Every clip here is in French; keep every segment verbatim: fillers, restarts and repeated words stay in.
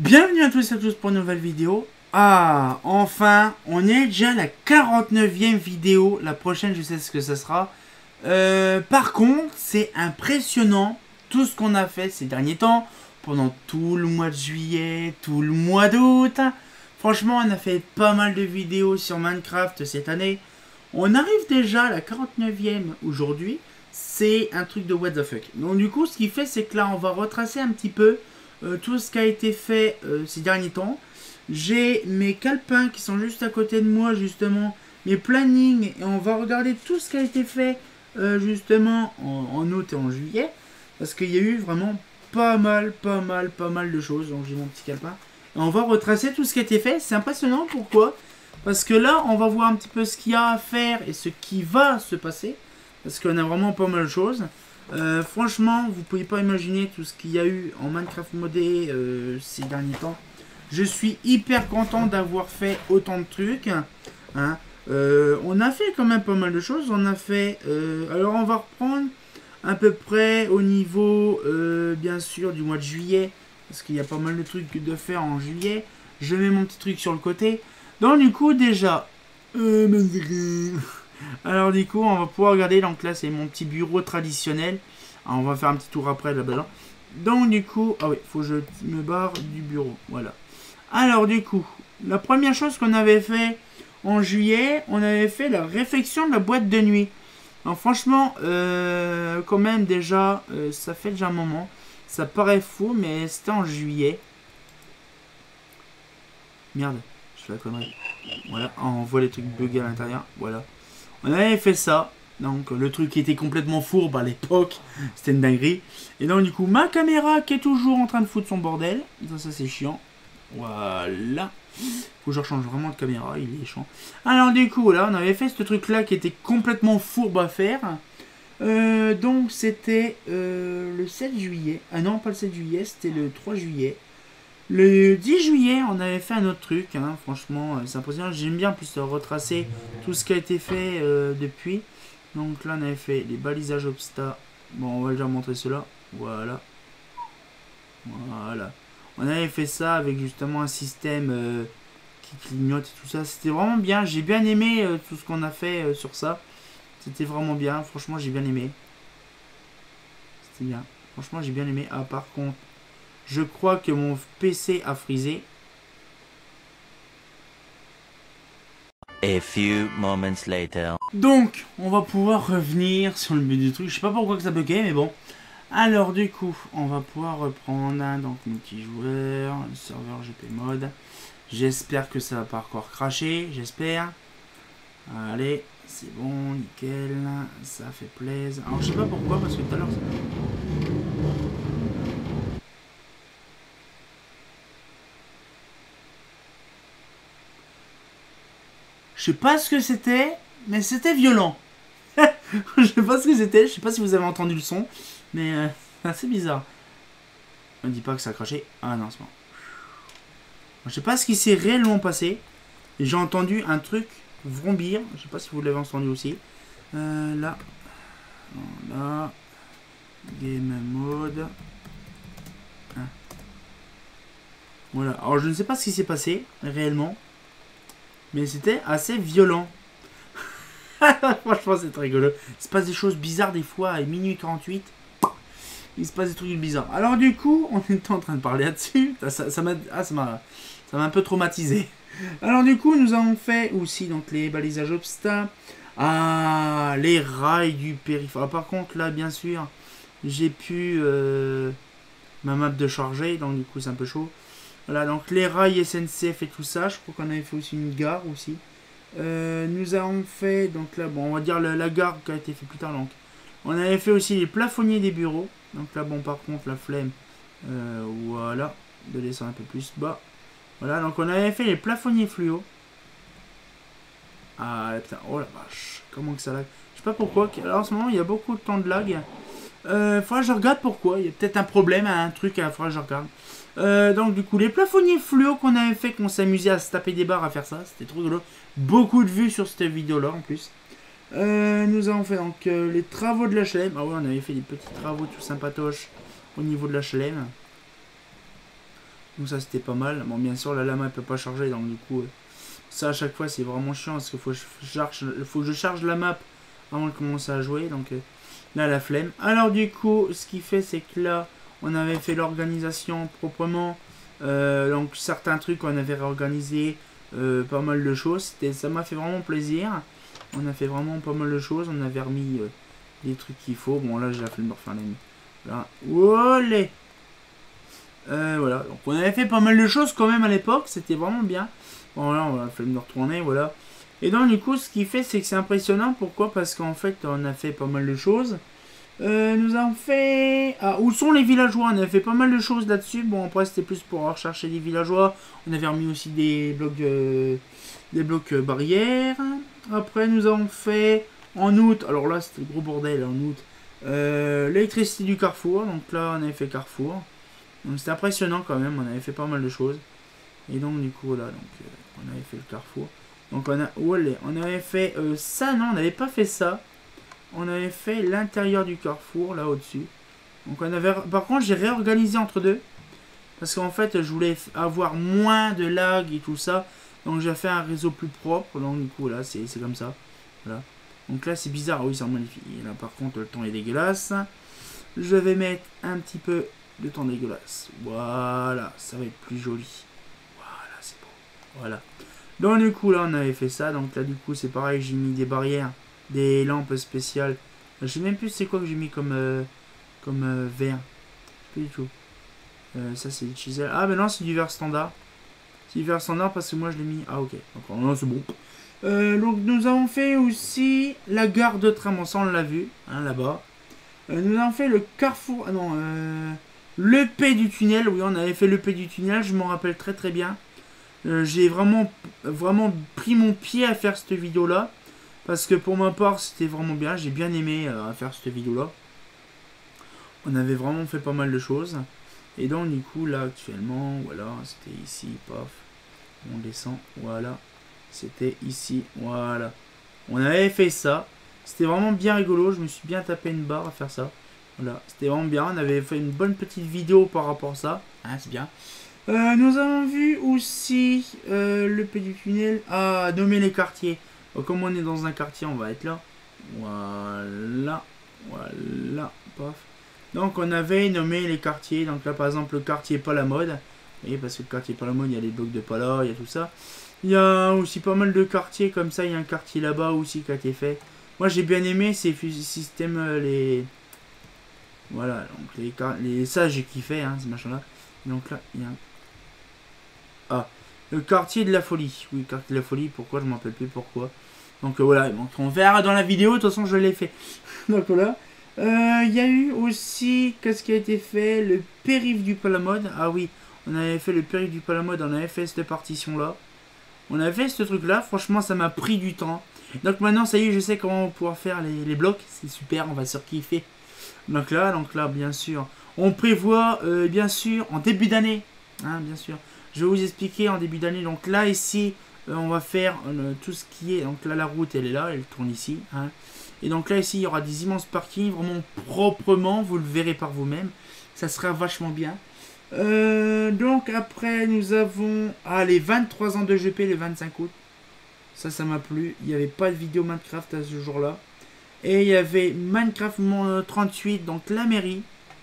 Bienvenue à tous et à tous pour une nouvelle vidéo. Ah, enfin, on est déjà à la quarante-neuvième vidéo. La prochaine, je sais ce que ça sera. Euh, par contre, c'est impressionnant tout ce qu'on a fait ces derniers temps. Pendant tout le mois de juillet, tout le mois d'août. Franchement, on a fait pas mal de vidéos sur Minecraft cette année. On arrive déjà à la quarante-neuvième aujourd'hui. C'est un truc de what the fuck. Donc du coup, ce qui fait, c'est que là, on va retracer un petit peu euh, tout ce qui a été fait euh, ces derniers temps. J'ai mes calepins qui sont juste à côté de moi, justement, mes plannings. Et on va regarder tout ce qui a été fait, euh, justement, en, en août et en juillet. Parce qu'il y a eu vraiment pas mal, pas mal, pas mal de choses. Donc j'ai mon petit calepin. Et on va retracer tout ce qui a été fait. C'est impressionnant, pourquoi ? Parce que là, on va voir un petit peu ce qu'il y a à faire et ce qui va se passer. Parce qu'on a vraiment pas mal de choses. Euh, franchement, vous pouvez pas imaginer tout ce qu'il y a eu en Minecraft modé euh, ces derniers temps. Je suis hyper content d'avoir fait autant de trucs. Hein. Euh, on a fait quand même pas mal de choses. On a fait... Euh, alors, on va reprendre à peu près au niveau, euh, bien sûr, du mois de juillet. Parce qu'il y a pas mal de trucs de faire en juillet. Je mets mon petit truc sur le côté. Donc, du coup, déjà... Euh, Alors du coup, on va pouvoir regarder. Donc là, c'est mon petit bureau traditionnel. Alors, on va faire un petit tour après là-bas. Donc du coup, ah oui, faut que je me barre du bureau. Voilà. Alors du coup, la première chose qu'on avait fait en juillet, on avait fait la réfection de la boîte de nuit. Alors franchement, euh, quand même déjà, euh, ça fait déjà un moment. Ça paraît fou, mais c'était en juillet. Merde, je fais la connerie. Voilà, on voit les trucs buggés à l'intérieur. Voilà. On avait fait ça. Donc le truc qui était complètement fourbe à l'époque. C'était une dinguerie. Et donc du coup ma caméra qui est toujours en train de foutre son bordel. Ça, ça c'est chiant. Voilà. Faut que je rechange vraiment de caméra. Il est chiant. Alors du coup là on avait fait ce truc là qui était complètement fourbe à faire. Euh, donc c'était euh, le sept juillet. Ah non pas le sept juillet. C'était le trois juillet. Le dix juillet, on avait fait un autre truc, hein, franchement, c'est impressionnant. J'aime bien en plus retracer tout ce qui a été fait euh, depuis. Donc là, on avait fait les balisages obsta. Bon, on va déjà montrer cela. Voilà. Voilà. On avait fait ça avec justement un système euh, qui clignote et tout ça. C'était vraiment bien. J'ai bien aimé euh, tout ce qu'on a fait euh, sur ça. C'était vraiment bien. Franchement, j'ai bien aimé. C'était bien. Franchement, j'ai bien aimé. Ah, par contre... Je crois que mon P C a frisé. A few moments later. Donc, on va pouvoir revenir sur le but du truc. Je sais pas pourquoi que ça buguait, mais bon. Alors, du coup, on va pouvoir reprendre hein, donc multijoueur, le serveur G P mode. J'espère que ça va pas encore cracher, j'espère. Allez, c'est bon, nickel. Ça fait plaisir. Alors, je sais pas pourquoi, parce que tout à l'heure... Je sais pas ce que c'était, mais c'était violent. Je sais pas ce que c'était, je sais pas si vous avez entendu le son, mais euh, c'est assez bizarre. On dit pas que ça a craché. Ah non, c'est bon. Je sais pas ce qui s'est réellement passé. J'ai entendu un truc vrombir. Je sais pas si vous l'avez entendu aussi. Euh, là. Là. Game mode. Hein. Voilà. Alors je ne sais pas ce qui s'est passé réellement. Mais c'était assez violent. Franchement, c'est très rigolo. Il se passe des choses bizarres des fois à minuit quarante-huit. Il se passe des trucs bizarres. Alors du coup, on était en train de parler là-dessus. Ça, ça m'a ah, ça m'a ça m'a un peu traumatisé. Alors du coup, nous avons fait aussi donc les balisages obsta. Ah, les rails du périphérique. Ah, par contre, là, bien sûr, j'ai pu euh, ma map de charger. Donc du coup, c'est un peu chaud. Voilà, donc les rails S N C F et tout ça. Je crois qu'on avait fait aussi une gare aussi. Euh, nous avons fait, donc là, bon, on va dire la, la gare qui a été fait plus tard. Donc, on avait fait aussi les plafonniers des bureaux. Donc là, bon, par contre, la flemme. Euh, voilà, de descendre un peu plus bas. Voilà, donc on avait fait les plafonniers fluo. Ah, putain, oh la vache, comment que ça lag. Je sais pas pourquoi. Alors, en ce moment, il y a beaucoup de temps de lag. Euh, faudra que je regarde pourquoi. Il y a peut-être un problème, un truc, il faudra que je regarde. Euh, donc du coup les plafonniers fluo qu'on avait fait, qu'on s'amusait à se taper des barres à faire ça, c'était trop rigolo. Beaucoup de vues sur cette vidéo là en plus. Euh, nous avons fait donc euh, les travaux de l'H L M. Ah ouais, on avait fait des petits travaux tout sympatoches au niveau de l'H L M. Donc ça c'était pas mal. Bon bien sûr la lama elle peut pas charger, donc du coup euh, ça à chaque fois c'est vraiment chiant parce qu'il faut, faut que je charge la map avant de commencer à jouer. Donc euh, là la flemme. Alors du coup ce qui fait c'est que là on avait fait l'organisation proprement. Euh, donc certains trucs on avait réorganisé euh, pas mal de choses. Ça m'a fait vraiment plaisir. On a fait vraiment pas mal de choses. On avait remis euh, les trucs qu'il faut. Bon là j'ai la flemme de refaire la nuit. Là. Olé euh, voilà, donc on avait fait pas mal de choses quand même à l'époque, c'était vraiment bien. Bon là on a fait de retourner, voilà. Et donc du coup ce qui fait c'est que c'est impressionnant, pourquoi? Parce qu'en fait on a fait pas mal de choses. Euh, nous avons fait... Ah, où sont les villageois? On a fait pas mal de choses là-dessus. Bon après c'était plus pour rechercher des villageois. On avait remis aussi des blocs, euh, des blocs euh, barrières. Après nous avons fait en août, alors là c'était le gros bordel en août, euh, l'électricité du carrefour. Donc là on avait fait carrefour. Donc c'était impressionnant quand même, on avait fait pas mal de choses. Et donc du coup là, donc, euh, on avait fait le carrefour. Donc on a... Olé, on avait fait euh, ça, non, on n'avait pas fait ça. On avait fait l'intérieur du carrefour, là au-dessus. Donc on avait... Par contre j'ai réorganisé entre deux. Parce qu'en fait je voulais avoir moins de lag et tout ça. Donc j'ai fait un réseau plus propre. Donc du coup là c'est comme ça. Voilà. Donc là c'est bizarre, oui c'est magnifique. Et là par contre le temps est dégueulasse. Je vais mettre un petit peu... le temps dégueulasse. Voilà, ça va être plus joli. Voilà, c'est beau. Voilà. Donc du coup là on avait fait ça. Donc là du coup c'est pareil, j'ai mis des barrières, des lampes spéciales. Je sais même plus c'est quoi que j'ai mis comme euh, comme euh, vert. Pas du tout. Euh, ça c'est du chisel. Ah mais non c'est du vert standard. C'est du vert standard parce que moi je l'ai mis. Ah ok. D'accord, non c'est bon. Euh, donc nous avons fait aussi la gare de tram. Ça on l'a vu, hein, là-bas. Euh, nous avons fait le carrefour. Ah non. Euh, Le P du tunnel, oui on avait fait le P du tunnel, je m'en rappelle très très bien. Euh, J'ai vraiment, vraiment pris mon pied à faire cette vidéo là. Parce que pour ma part c'était vraiment bien, j'ai bien aimé euh, faire cette vidéo là. On avait vraiment fait pas mal de choses. Et donc du coup là actuellement, voilà, c'était ici, paf. On descend, voilà. C'était ici, voilà. On avait fait ça. C'était vraiment bien rigolo, je me suis bien tapé une barre à faire ça. Voilà, c'était vraiment bien. On avait fait une bonne petite vidéo par rapport à ça. Hein, c'est bien. Euh, nous avons vu aussi euh, le P du tunnel. Ah, nommer les quartiers. Donc, comme on est dans un quartier, on va être là. Voilà. Voilà. Paf. Donc, on avait nommé les quartiers. Donc, là, par exemple, le quartier pas la mode. Et parce que le quartier pas la mode, il y a les blocs de Pala, il y a tout ça. Il y a aussi pas mal de quartiers comme ça. Il y a un quartier là-bas aussi qui a été fait. Moi, j'ai bien aimé ces systèmes, les. Voilà, donc les, les ça j'ai kiffé, hein, ces machins là. Donc là, il y a un... Ah, le quartier de la folie. Oui, quartier de la folie, pourquoi je m'en rappelle plus pourquoi. Donc euh, voilà, donc on verra dans la vidéo, de toute façon je l'ai fait. Donc voilà. Il euh, y a eu aussi, qu'est-ce qui a été fait? Le périph' du Palamode. Ah oui, on avait fait le périph' du Palamode, on avait fait cette partition là. On avait fait ce truc là, franchement ça m'a pris du temps. Donc maintenant ça y est, je sais comment on va pouvoir faire les, les blocs. C'est super, on va surkiffer. Donc là, donc là, bien sûr, on prévoit, euh, bien sûr, en début d'année, hein, bien sûr, je vais vous expliquer en début d'année. Donc là, ici, euh, on va faire euh, tout ce qui est, donc là, la route, elle est là, elle tourne ici, hein. Et donc là, ici, il y aura des immenses parkings, vraiment proprement, vous le verrez par vous-même, ça sera vachement bien. Euh, donc après, nous avons, ah, les vingt-trois ans de G P, le vingt-cinq août, ça, ça m'a plu, il n'y avait pas de vidéo Minecraft à ce jour-là. Et il y avait Minecraft trente-huit, donc la mairie.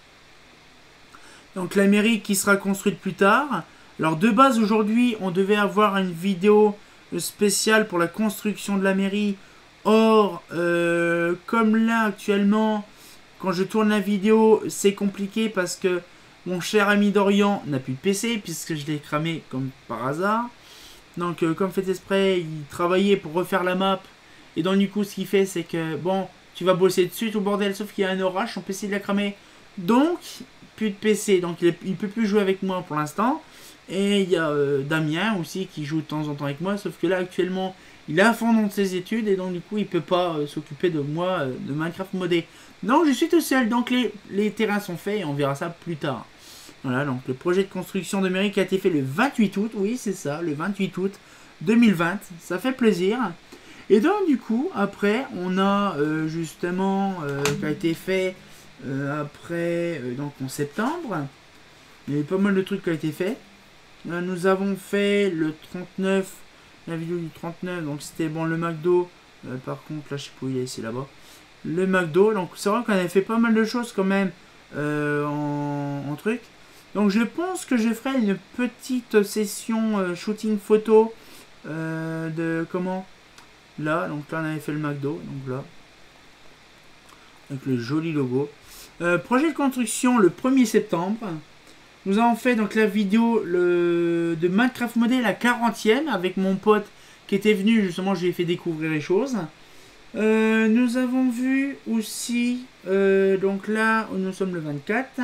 Donc la mairie qui sera construite plus tard. Alors de base aujourd'hui on devait avoir une vidéo spéciale pour la construction de la mairie. Or euh, comme là actuellement quand je tourne la vidéo c'est compliqué parce que mon cher ami Dorian n'a plus de P C puisque je l'ai cramé comme par hasard. Donc euh, comme fait exprès il travaillait pour refaire la map. Et donc du coup ce qu'il fait c'est que bon tu vas bosser dessus tout bordel sauf qu'il y a un orage, son P C il l'a cramé. Donc plus de P C, donc il ne peut plus jouer avec moi pour l'instant. Et il y a euh, Damien aussi qui joue de temps en temps avec moi, sauf que là actuellement il est à fond dans ses études et donc du coup il peut pas euh, s'occuper de moi euh, de Minecraft modé. Donc je suis tout seul, donc les, les terrains sont faits et on verra ça plus tard. Voilà, donc le projet de construction de mairie qui a été fait le vingt-huit août, oui c'est ça, le vingt-huit août deux mille vingt, ça fait plaisir. Et donc du coup après on a euh, justement euh, qui a été fait euh, après euh, donc en septembre. Il y avait pas mal de trucs qui ont été faits. Là, nous avons fait le trente-neuf, la vidéo du trente-neuf, donc c'était bon le McDo. Euh, par contre, là, je sais pas où il est, c'est là-bas. Le McDo, donc c'est vrai qu'on avait fait pas mal de choses quand même euh, en, en truc. Donc je pense que je ferai une petite session euh, shooting photo euh, de comment là, donc là on avait fait le McDo, donc là avec le joli logo. Euh, projet de construction le premier septembre. Nous avons fait donc la vidéo le, de Minecraft modé la quarantième avec mon pote qui était venu, justement je lui ai fait découvrir les choses. Euh, nous avons vu aussi, euh, donc là nous sommes le vingt-quatre.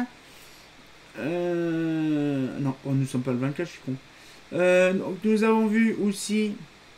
Euh, non, oh, nous sommes pas le vingt-quatre, je suis con. Euh, donc nous avons vu aussi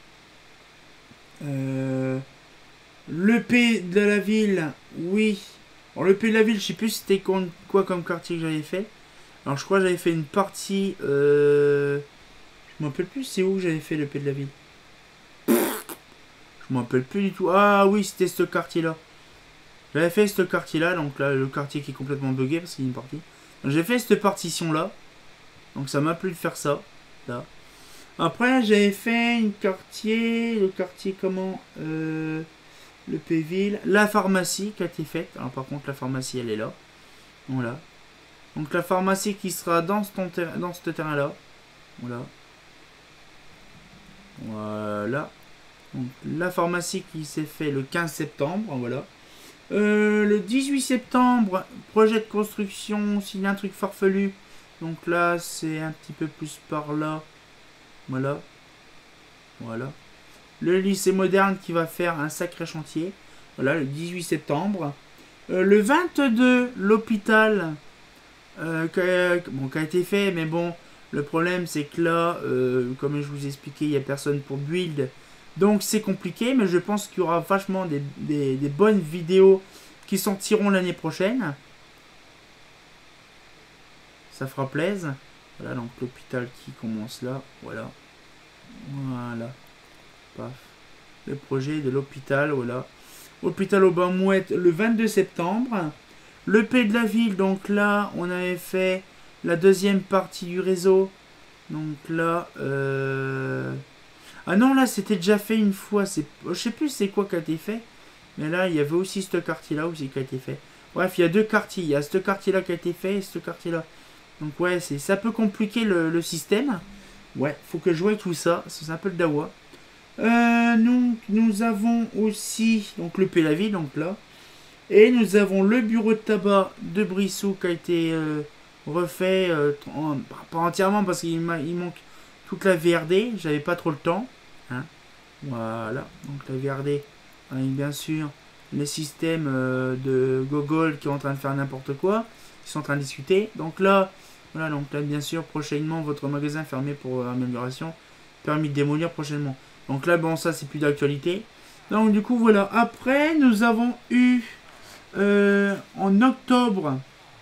euh, l'E P de la ville, oui. Alors l'E P de la ville, je sais plus c'était quoi comme quartier que j'avais fait. Alors je crois que j'avais fait une partie, euh, je me rappelle plus c'est où j'avais fait l'E P de la ville. Je me rappelle plus du tout. Ah oui, c'était ce quartier là. J'avais fait ce quartier là, donc là le quartier qui est complètement bugué parce qu'il y a une partie. J'ai fait cette partition là. Donc ça m'a plu de faire ça. Là. Après j'avais fait une quartier. Le quartier comment euh, le P-Ville. La pharmacie qui a été faite. Alors par contre la pharmacie elle est là. Voilà. Donc la pharmacie qui sera dans ce, ter dans ce terrain là. Voilà. Voilà. Donc la pharmacie qui s'est fait le quinze septembre. Voilà. Euh, le dix-huit septembre, projet de construction, s'il y a un truc farfelu. Donc là, c'est un petit peu plus par là. Voilà. Voilà. Le lycée moderne qui va faire un sacré chantier. Voilà, le dix-huit septembre. Euh, le vingt-deux, l'hôpital. Euh, qui, a, bon, qui a été fait, mais bon, le problème c'est que là, euh, comme je vous ai expliqué, il n'y a personne pour build. Donc c'est compliqué, mais je pense qu'il y aura vachement des, des, des bonnes vidéos qui sortiront l'année prochaine. Ça fera plaisir. Voilà, donc l'hôpital qui commence là. Voilà. Voilà. Paf. Le projet de l'hôpital, voilà. Hôpital au Bain-Mouette le vingt-deux septembre. Le P de la ville, donc là, on avait fait la deuxième partie du réseau. Donc là, euh... ah non, là, c'était déjà fait une fois. Je sais plus c'est quoi qui a été fait. Mais là, il y avait aussi ce quartier-là aussi qui a été fait. Bref, il y a deux quartiers. Il y a ce quartier-là qui a été fait et ce quartier-là. Donc ouais, ça peut compliquer le, le système. Ouais, faut que je voie tout ça. C'est un peu le dawa. Euh, nous, nous avons aussi donc le P la ville, donc là. Et nous avons le bureau de tabac de Brissou qui a été euh, refait. Euh, en, pas entièrement parce qu'il il manque toute la V R D. J'avais pas trop le temps. Hein. Voilà. Donc la V R D avec bien sûr les systèmes euh, de Gogol qui sont en train de faire n'importe quoi. Ils sont en train de discuter. Donc là, voilà, donc là bien sûr prochainement votre magasin fermé pour euh, amélioration. Permis de démolir prochainement. Donc là bon ça c'est plus d'actualité. Donc du coup voilà. Après nous avons eu euh, en octobre.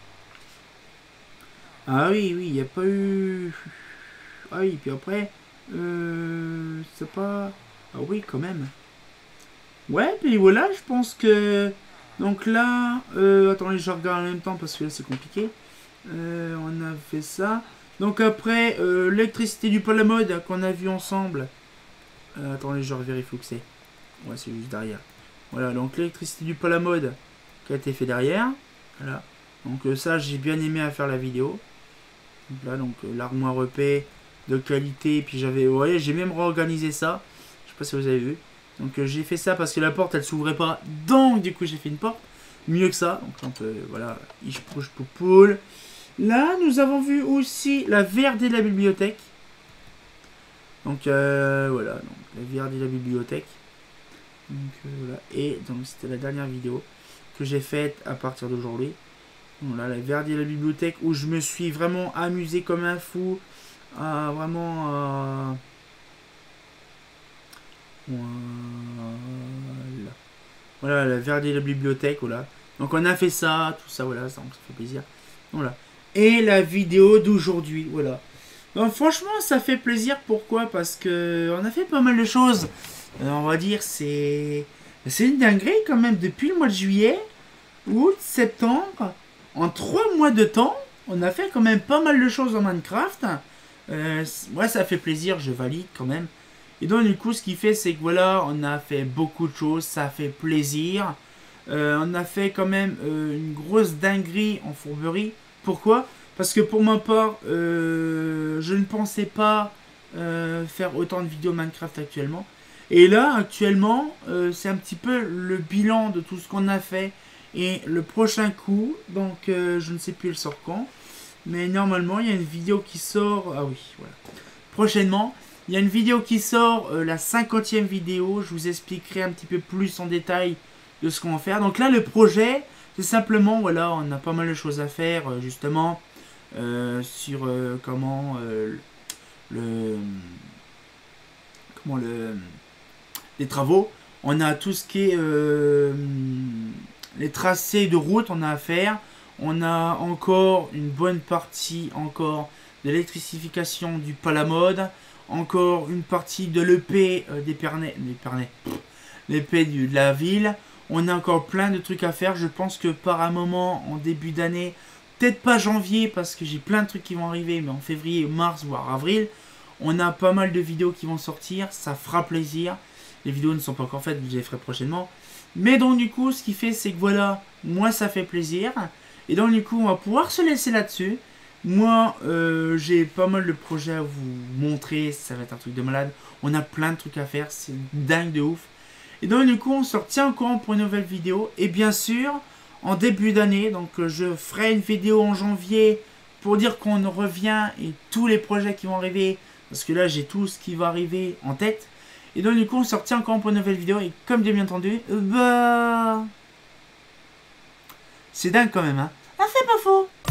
Ah oui oui il n'y a pas eu. Ah oui puis après euh, c'est pas. Ah oui quand même. Ouais puis voilà je pense que. Donc là euh, attendez je regarde en même temps parce que là c'est compliqué. Euh, on a fait ça. Donc après, euh, l'électricité du pôle à mode qu'on a vu ensemble. Euh, attendez, je vérifie où que c'est. Ouais, c'est juste derrière. Voilà, donc l'électricité du pôle à mode qui a été fait derrière. Voilà. Donc euh, ça, j'ai bien aimé à faire la vidéo. Donc là, donc euh, l'armoire E P de qualité. Puis j'avais, vous voyez, j'ai même réorganisé ça. Je sais pas si vous avez vu. Donc euh, j'ai fait ça parce que la porte, elle s'ouvrait pas. Donc du coup, j'ai fait une porte mieux que ça. Donc on peut, voilà, ich push poupoule. Là, nous avons vu aussi la V R D de la bibliothèque. Donc, euh, voilà. Donc, la V R D de la bibliothèque. Donc, euh, voilà. Et donc, c'était la dernière vidéo que j'ai faite à partir d'aujourd'hui. Voilà, la V R D de la bibliothèque où je me suis vraiment amusé comme un fou. À vraiment... Euh, voilà. Voilà, la V R D de la bibliothèque. Voilà. Donc, on a fait ça, tout ça, voilà. Donc, ça fait plaisir. Voilà. Et la vidéo d'aujourd'hui, voilà. Donc franchement, ça fait plaisir. Pourquoi? Parce que on a fait pas mal de choses. Alors, on va dire, c'est... C'est une dinguerie quand même. Depuis le mois de juillet, août, septembre, en trois mois de temps, on a fait quand même pas mal de choses en Minecraft. Euh, moi, ça fait plaisir, je valide quand même. Et donc, du coup, ce qui fait, c'est que voilà, on a fait beaucoup de choses, ça fait plaisir. Euh, on a fait quand même euh, une grosse dinguerie en fourberie. Pourquoi? Parce que pour ma part, euh, je ne pensais pas euh, faire autant de vidéos Minecraft actuellement. Et là, actuellement, euh, c'est un petit peu le bilan de tout ce qu'on a fait. Et le prochain coup, donc euh, je ne sais plus le sort quand. Mais normalement, il y a une vidéo qui sort. Ah oui, voilà. Prochainement, il y a une vidéo qui sort, euh, la cinquantième vidéo. Je vous expliquerai un petit peu plus en détail de ce qu'on va faire. Donc là, le projet, c'est simplement, voilà, on a pas mal de choses à faire, euh, justement, euh, sur euh, comment euh, le. Comment le. Les travaux. On a tout ce qui est. Euh, les tracés de route, on a à faire. On a encore une bonne partie encore d'électrification du Palamode. Encore une partie de l'E P euh, d'Épernay. L'E P de la ville. On a encore plein de trucs à faire. Je pense que par un moment, en début d'année, peut-être pas janvier, parce que j'ai plein de trucs qui vont arriver, mais en février, mars, voire avril, on a pas mal de vidéos qui vont sortir. Ça fera plaisir. Les vidéos ne sont pas encore faites, je les ferai prochainement. Mais donc du coup, ce qui fait, c'est que voilà, moi ça fait plaisir. Et donc du coup, on va pouvoir se laisser là-dessus. Moi, euh, j'ai pas mal de projets à vous montrer. Ça va être un truc de malade. On a plein de trucs à faire. C'est dingue de ouf. Et donc du coup, on se retient au courant pour une nouvelle vidéo. Et bien sûr, en début d'année, donc je ferai une vidéo en janvier pour dire qu'on revient et tous les projets qui vont arriver. Parce que là, j'ai tout ce qui va arriver en tête. Et donc du coup, on se retient encore pour une nouvelle vidéo. Et comme j'ai bien entendu, bah... c'est dingue quand même, hein. Ah, c'est pas faux.